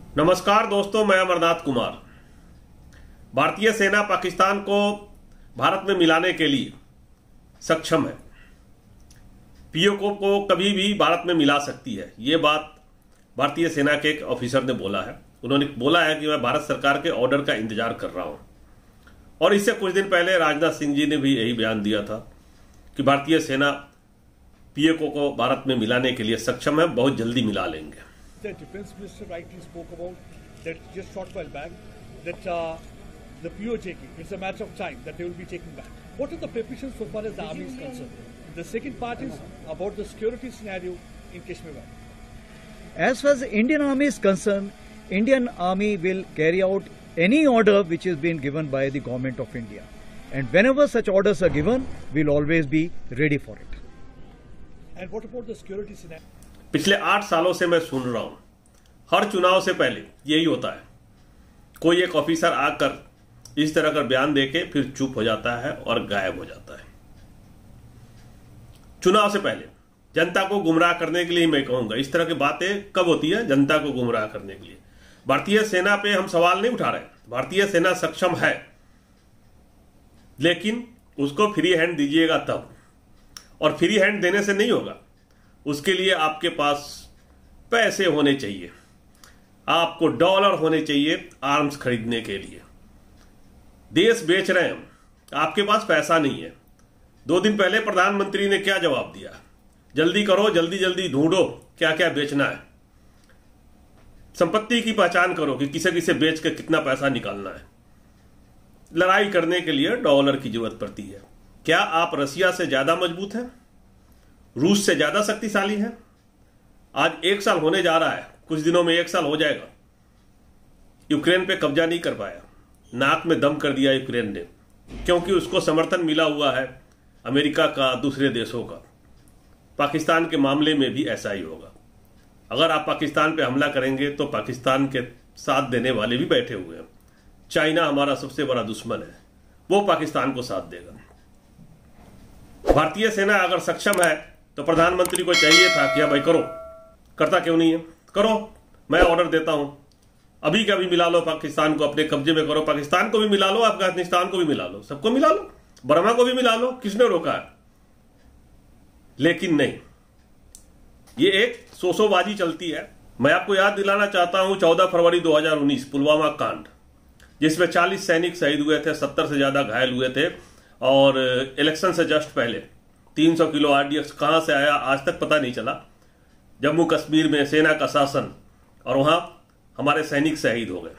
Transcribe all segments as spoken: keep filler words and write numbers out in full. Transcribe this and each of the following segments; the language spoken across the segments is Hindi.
नमस्कार दोस्तों, मैं अमरनाथ कुमार। भारतीय सेना पाकिस्तान को भारत में मिलाने के लिए सक्षम है। पीओके को कभी भी भारत में मिला सकती है। ये बात भारतीय सेना के एक ऑफिसर ने बोला है। उन्होंने बोला है कि मैं भारत सरकार के ऑर्डर का इंतजार कर रहा हूं। और इससे कुछ दिन पहले राजनाथ सिंह जी ने भी यही बयान दिया था कि भारतीय सेना पीओके को भारत में मिलाने के लिए सक्षम है, बहुत जल्दी मिला लेंगे। The defense minister rightly spoke about that just short while back that uh, the P O J K, it's a matter of time that they will be taken back. What are the preparations so far as the army is concerned? The second part is about the security scenario in Kashmir Valley. As far as the Indian Army is concerned, Indian Army will carry out any order which is being given by the government of India. And whenever such orders are given, we'll always be ready for it. And what about the security scenario? पिछले आठ सालों से मैं सुन रहा हूं, हर चुनाव से पहले यही होता है। कोई एक ऑफिसर आकर इस तरह का बयान देके फिर चुप हो जाता है और गायब हो जाता है। चुनाव से पहले जनता को गुमराह करने के लिए मैं कहूंगा, इस तरह की बातें कब होती है? जनता को गुमराह करने के लिए। भारतीय सेना पे हम सवाल नहीं उठा रहे। भारतीय सेना सक्षम है, लेकिन उसको फ्री हैंड दीजिएगा तब। और फ्री हैंड देने से नहीं होगा, उसके लिए आपके पास पैसे होने चाहिए, आपको डॉलर होने चाहिए आर्म्स खरीदने के लिए। देश बेच रहे हैं, आपके पास पैसा नहीं है। दो दिन पहले प्रधानमंत्री ने क्या जवाब दिया? जल्दी करो, जल्दी जल्दी ढूंढो क्या क्या बेचना है। संपत्ति की पहचान करो कि किसे किसे बेच के कितना पैसा निकालना है। लड़ाई करने के लिए डॉलर की जरूरत पड़ती है। क्या आप रसिया से ज्यादा मजबूत हैं? रूस से ज्यादा शक्तिशाली है? आज एक साल होने जा रहा है, कुछ दिनों में एक साल हो जाएगा। यूक्रेन पे कब्जा नहीं कर पाया, नाक में दम कर दिया यूक्रेन ने, क्योंकि उसको समर्थन मिला हुआ है अमेरिका का, दूसरे देशों का। पाकिस्तान के मामले में भी ऐसा ही होगा। अगर आप पाकिस्तान पे हमला करेंगे तो पाकिस्तान के साथ देने वाले भी बैठे हुए हैं। चाइना हमारा सबसे बड़ा दुश्मन है, वो पाकिस्तान को साथ देगा। भारतीय सेना अगर सक्षम है तो प्रधानमंत्री को चाहिए था कि भाई करो, करता क्यों नहीं है? करो, मैं ऑर्डर देता हूं, अभी का भी मिला लो, पाकिस्तान को अपने कब्जे में करो। पाकिस्तान को भी मिला लो, अफगानिस्तान को भी मिला लो, सबको मिला लो, बर्मा को भी मिला लो। किसने रोका है? लेकिन नहीं, ये एक सोसोबाजी चलती है। मैं आपको याद दिलाना चाहता हूं चौदह फरवरी दो हजार उन्नीस पुलवामा कांड, जिसमें चालीस सैनिक शहीद हुए थे, सत्तर से ज्यादा घायल हुए थे। और इलेक्शन से जस्ट पहले तीन सौ किलो आरडीएक्स कहां से आया आज तक पता नहीं चला। जम्मू कश्मीर में सेना का शासन, और वहां हमारे सैनिक शहीद हो गए।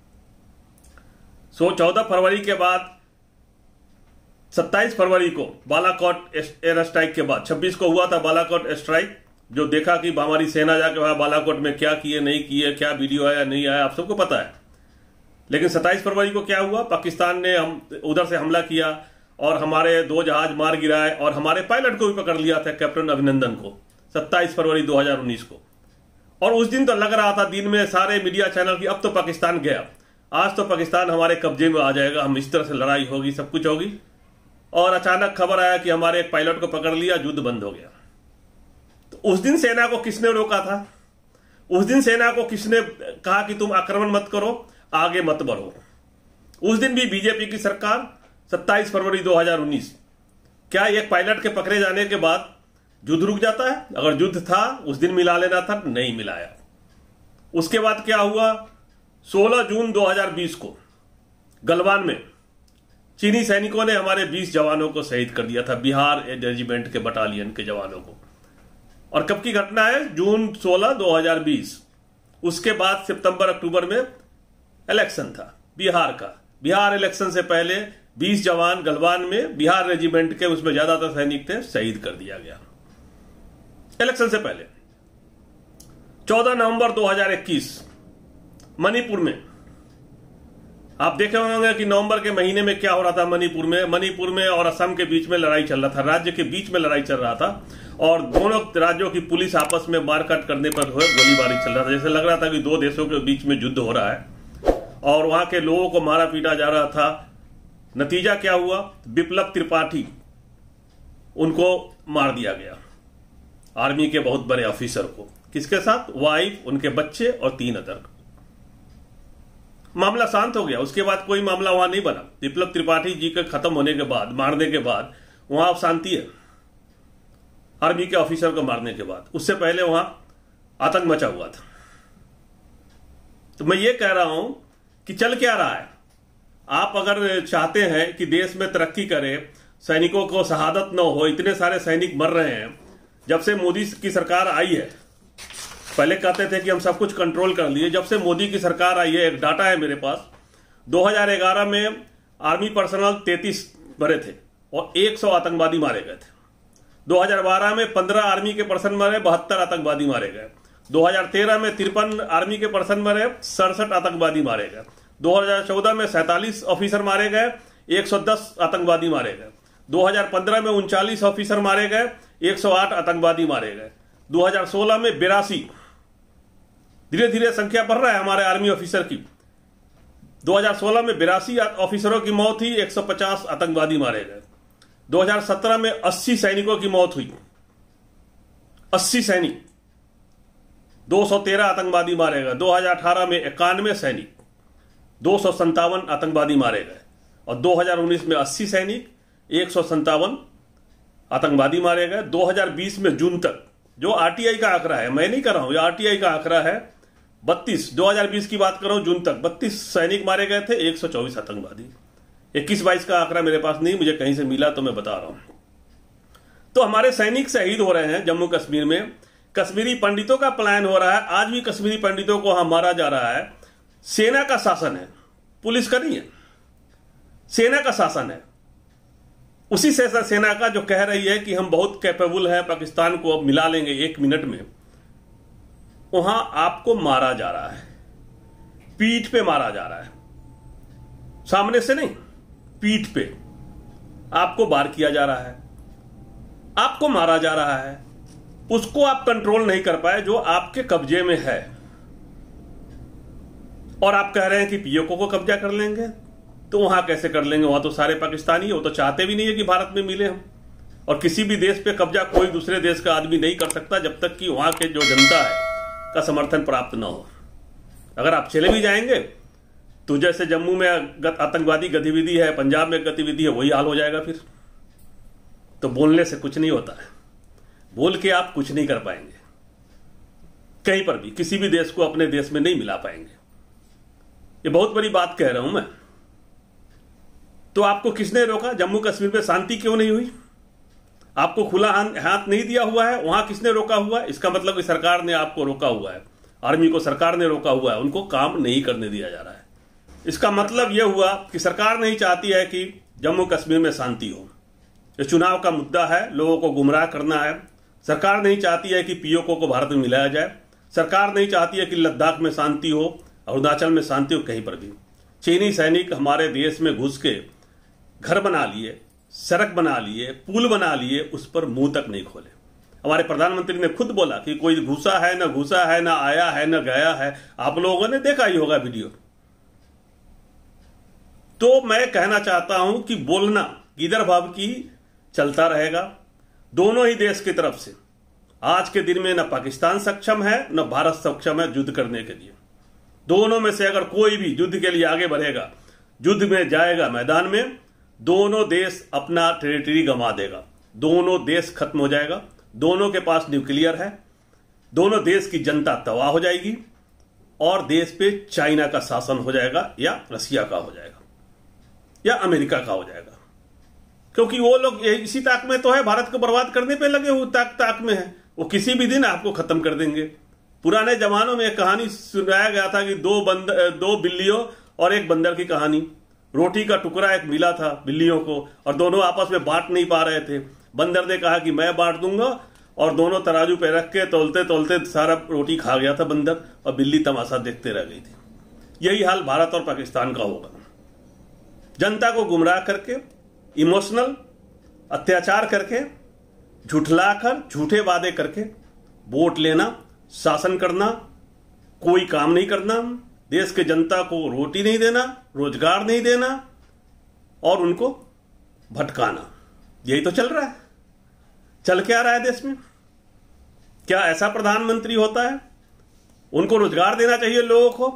सो चौदह फरवरी के बाद सत्ताईस फरवरी को बालाकोट एयर स्ट्राइक के बाद छब्बीस को हुआ था बालाकोट स्ट्राइक, जो देखा कि हमारी सेना जाके वहां बालाकोट में क्या किए नहीं किए, क्या वीडियो आया नहीं आया, आप सबको पता है। लेकिन सत्ताईस फरवरी को क्या हुआ? पाकिस्तान ने हम उधर से हमला किया और हमारे दो जहाज मार गिराए और हमारे पायलट को भी पकड़ लिया था, कैप्टन अभिनंदन को, सत्ताईस फरवरी दो हजार उन्नीस को। और उस दिन तो लग रहा था दिन में सारे मीडिया चैनल की अब तो पाकिस्तान गया, आज तो पाकिस्तान हमारे कब्जे में आ जाएगा, हम इस तरह से लड़ाई होगी, सब कुछ होगी। और अचानक खबर आया कि हमारे एक पायलट को पकड़ लिया, युद्ध बंद हो गया। तो उस दिन सेना को किसने रोका था? उस दिन सेना को किसने कहा कि तुम आक्रमण मत करो, आगे मत बढ़ो? उस दिन भी बीजेपी की सरकार, सत्ताईस फरवरी दो हजार उन्नीस। क्या एक पायलट के पकड़े जाने के बाद युद्ध रुक जाता है? अगर युद्ध था उस दिन मिला लेना था, नहीं मिलाया। उसके बाद क्या हुआ? सोलह जून दो हजार बीस को गलवान में चीनी सैनिकों ने हमारे बीस जवानों को शहीद कर दिया था, बिहार रेजिमेंट के बटालियन के जवानों को। और कब की घटना है? जून सोलह दो हजार बीस। उसके बाद सितंबर अक्टूबर में इलेक्शन था बिहार का। बिहार इलेक्शन से पहले बीस जवान गलवान में बिहार रेजिमेंट के, उसमें ज्यादातर सैनिक थे, शहीद कर दिया गया इलेक्शन से पहले। चौदह नवंबर दो हजार इक्कीस मणिपुर में आप देखे होंगे कि नवंबर के महीने में क्या हो रहा था मणिपुर में। मणिपुर में और असम के बीच में लड़ाई चल रहा था, राज्य के बीच में लड़ाई चल रहा था, और दोनों राज्यों की पुलिस आपस में मारकाट करने पर गोलीबारी चल रहा था। जैसे लग रहा था कि दो देशों के बीच में युद्ध हो रहा है और वहां के लोगों को मारा पीटा जा रहा था। नतीजा क्या हुआ? विप्लव त्रिपाठी, उनको मार दिया गया, आर्मी के बहुत बड़े ऑफिसर को। किसके साथ? वाइफ, उनके बच्चे और तीन अदर। मामला शांत हो गया। उसके बाद कोई मामला वहां नहीं बना। विप्लव त्रिपाठी जी के खत्म होने के बाद, मारने के बाद वहां अब शांति है, आर्मी के ऑफिसर को मारने के बाद। उससे पहले वहां आतंक मचा हुआ था। तो मैं ये कह रहा हूं कि चल क्या रहा है। आप अगर चाहते हैं कि देश में तरक्की करे, सैनिकों को शहादत न हो, इतने सारे सैनिक मर रहे हैं जब से मोदी की सरकार आई है। पहले कहते थे कि हम सब कुछ कंट्रोल कर लिए, जब से मोदी की सरकार आई है, एक डाटा है मेरे पास, दो हज़ार ग्यारह में आर्मी पर्सनल तैंतीस मरे थे और एक सौ आतंकवादी मारे गए थे। दो हज़ार बारह में पंद्रह आर्मी के पर्सन मरे, बहत्तर आतंकवादी मारे गए। दो हज़ार तेरह में तिरपन आर्मी के पर्सन मरे, सड़सठ आतंकवादी मारे गए। दो हज़ार चौदह में सैंतालीस ऑफिसर मारे गए, एक सौ दस आतंकवादी मारे गए। दो हज़ार पंद्रह में उनचालीस ऑफिसर मारे गए, एक सौ आठ आतंकवादी मारे गए। दो हज़ार सोलह में बिरासी, धीरे धीरे संख्या बढ़ रहा है हमारे आर्मी ऑफिसर की। दो हज़ार सोलह में बिरासी ऑफिसरों की मौत हुई, एक सौ पचास आतंकवादी मारे गए। दो हज़ार सत्रह में अस्सी सैनिकों की मौत हुई, अस्सी सैनिक, दो सौ तेरह आतंकवादी मारे गए। दो हज़ार अठारह में इक्यानवे सैनिक, दो सौ संतावन आतंकवादी मारे गए। और दो हज़ार उन्नीस में अस्सी सैनिक, एक सौ संतावन आतंकवादी मारे गए। दो हज़ार बीस में जून तक, जो आरटीआई का आंकड़ा है, मैं नहीं कर रहा हूं, यह आरटीआई का आंकड़ा है, बत्तीस, दो हज़ार बीस की बात कर रहा हूं, जून तक बत्तीस सैनिक मारे गए थे, एक सौ चौबीस आतंकवादी। इक्कीस बाईस का आंकड़ा मेरे पास नहीं, मुझे कहीं से मिला तो मैं बता रहा हूं। तो हमारे सैनिक शहीद हो रहे हैं जम्मू कश्मीर में। कश्मीरी पंडितों का पलायन हो रहा है। आज भी कश्मीरी पंडितों को वहां मारा जा रहा है। सेना का शासन है, पुलिस का नहीं है, सेना का शासन है। उसी से सेना का जो कह रही है कि हम बहुत कैपेबल हैं, पाकिस्तान को अब मिला लेंगे एक मिनट में, वहां आपको मारा जा रहा है, पीठ पे मारा जा रहा है, सामने से नहीं, पीठ पे आपको वार किया जा रहा है, आपको मारा जा रहा है। उसको आप कंट्रोल नहीं कर पाए जो आपके कब्जे में है, और आप कह रहे हैं कि पीओके को कब्जा कर लेंगे। तो वहां कैसे कर लेंगे? वहां तो सारे पाकिस्तानी है, वो तो चाहते भी नहीं है कि भारत में मिले हम। और किसी भी देश पे कब्जा कोई दूसरे देश का आदमी नहीं कर सकता जब तक कि वहां के जो जनता है का समर्थन प्राप्त न हो। अगर आप चले भी जाएंगे तो जैसे जम्मू में आतंकवादी गतिविधि है, पंजाब में गतिविधि है, वही हाल हो जाएगा फिर। तो बोलने से कुछ नहीं होता है, बोल के आप कुछ नहीं कर पाएंगे, कहीं पर भी किसी भी देश को अपने देश में नहीं मिला पाएंगे। ये बहुत बड़ी बात कह रहा हूं मैं। तो आपको किसने रोका? जम्मू कश्मीर में शांति क्यों नहीं हुई? आपको खुला हाथ नहीं दिया हुआ है, वहां किसने रोका हुआ है? इसका मतलब कि सरकार ने आपको रोका हुआ है, आर्मी को सरकार ने रोका हुआ है, उनको काम नहीं करने दिया जा रहा है। इसका मतलब यह हुआ कि सरकार नहीं चाहती है कि जम्मू कश्मीर में शांति हो। ये चुनाव का मुद्दा है, लोगों को गुमराह करना है। सरकार नहीं चाहती है कि पीओके को भारत में मिलाया जाए। सरकार नहीं चाहती है कि लद्दाख में शांति हो, अरुणाचल में शांति हो, कहीं पर भी। चीनी सैनिक हमारे देश में घुस के घर बना लिए, सड़क बना लिए, पुल बना लिए, उस पर मुंह तक नहीं खोले। हमारे प्रधानमंत्री ने खुद बोला कि कोई घुसा है न घुसा है, न आया है न गया है। आप लोगों ने देखा ही होगा वीडियो। तो मैं कहना चाहता हूं कि बोलना गिदर भाव की चलता रहेगा दोनों ही देश की तरफ से। आज के दिन में न पाकिस्तान सक्षम है न भारत सक्षम है युद्ध करने के लिए। दोनों में से अगर कोई भी युद्ध के लिए आगे बढ़ेगा, युद्ध में जाएगा मैदान में, दोनों देश अपना टेरिटरी गंवा देगा, दोनों देश खत्म हो जाएगा। दोनों के पास न्यूक्लियर है, दोनों देश की जनता तबाह हो जाएगी और देश पे चाइना का शासन हो जाएगा या रसिया का हो जाएगा या अमेरिका का हो जाएगा। क्योंकि वो लोग इसी ताक में तो है, भारत को बर्बाद करने पे लगे हुए ताक ताक में है। वो किसी भी दिन आपको खत्म कर देंगे। पुराने जमानों में एक कहानी सुनाया गया था कि दो बंदर, दो बिल्लियों और एक बंदर की कहानी। रोटी का टुकड़ा एक मिला था बिल्लियों को और दोनों आपस में बांट नहीं पा रहे थे। बंदर ने कहा कि मैं बांट दूंगा और दोनों तराजू पे रख के तोलते तोलते सारा रोटी खा गया था बंदर और बिल्ली तमाशा देखते रह गई थी। यही हाल भारत और पाकिस्तान का होगा। जनता को गुमराह करके, इमोशनल अत्याचार करके, झुठलाकर, झूठे वादे करके वोट लेना, शासन करना, कोई काम नहीं करना, देश के जनता को रोटी नहीं देना, रोजगार नहीं देना और उनको भटकाना। यही तो चल रहा है। चल क्या रहा है देश में? क्या ऐसा प्रधानमंत्री होता है? उनको रोजगार देना चाहिए लोगों को,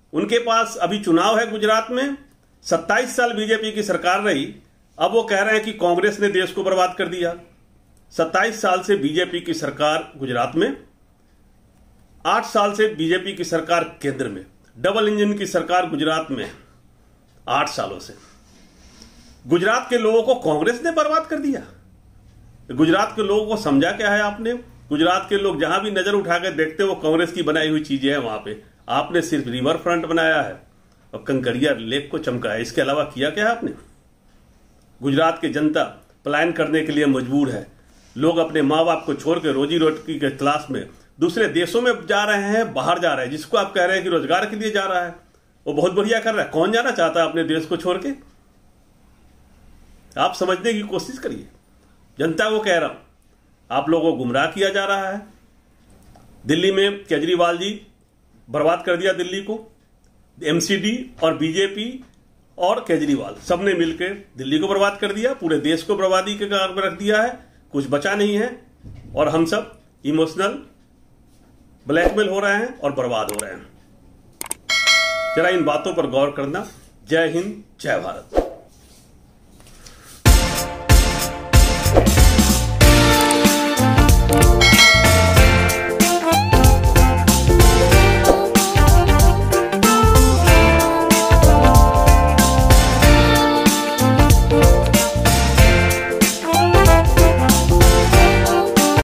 उनके पास अभी चुनाव है गुजरात में, सत्ताईस साल बीजेपी की सरकार रही, अब वो कह रहे हैं कि कांग्रेस ने देश को बर्बाद कर दिया। सत्ताईस साल से बीजेपी की सरकार गुजरात में, आठ साल से बीजेपी की सरकार केंद्र में, डबल इंजन की सरकार गुजरात में आठ सालों से। गुजरात के लोगों को कांग्रेस ने बर्बाद कर दिया। गुजरात के लोगों को समझा क्या है आपने? गुजरात के लोग जहां भी नजर उठा कर देखते वो कांग्रेस की बनाई हुई चीजें हैं वहां पे। आपने सिर्फ रिवर फ्रंट बनाया है और कंकरिया लेक को चमकाया, इसके अलावा किया क्या है आपने? गुजरात की जनता पलायन करने के लिए मजबूर है। लोग अपने माँ बाप को छोड़ के रोजी रोटी के तलाश में दूसरे देशों में जा रहे हैं, बाहर जा रहे हैं। जिसको आप कह रहे हैं कि रोजगार के लिए जा रहा है, वो बहुत बढ़िया कर रहा है। कौन जाना चाहता है अपने देश को छोड़ के? आप समझने की कोशिश करिए। जनता को कह रहा हूं, आप लोगों को गुमराह किया जा रहा है। दिल्ली में केजरीवाल जी बर्बाद कर दिया दिल्ली को। एमसीडी और बीजेपी और केजरीवाल सबने मिलकर दिल्ली को बर्बाद कर दिया, पूरे देश को बर्बादी के कगार पर रख दिया है। कुछ बचा नहीं है और हम सब इमोशनल ब्लैकमेल हो रहे हैं और बर्बाद हो रहे हैं। जरा इन बातों पर गौर करना। जय हिंद, जय भारत।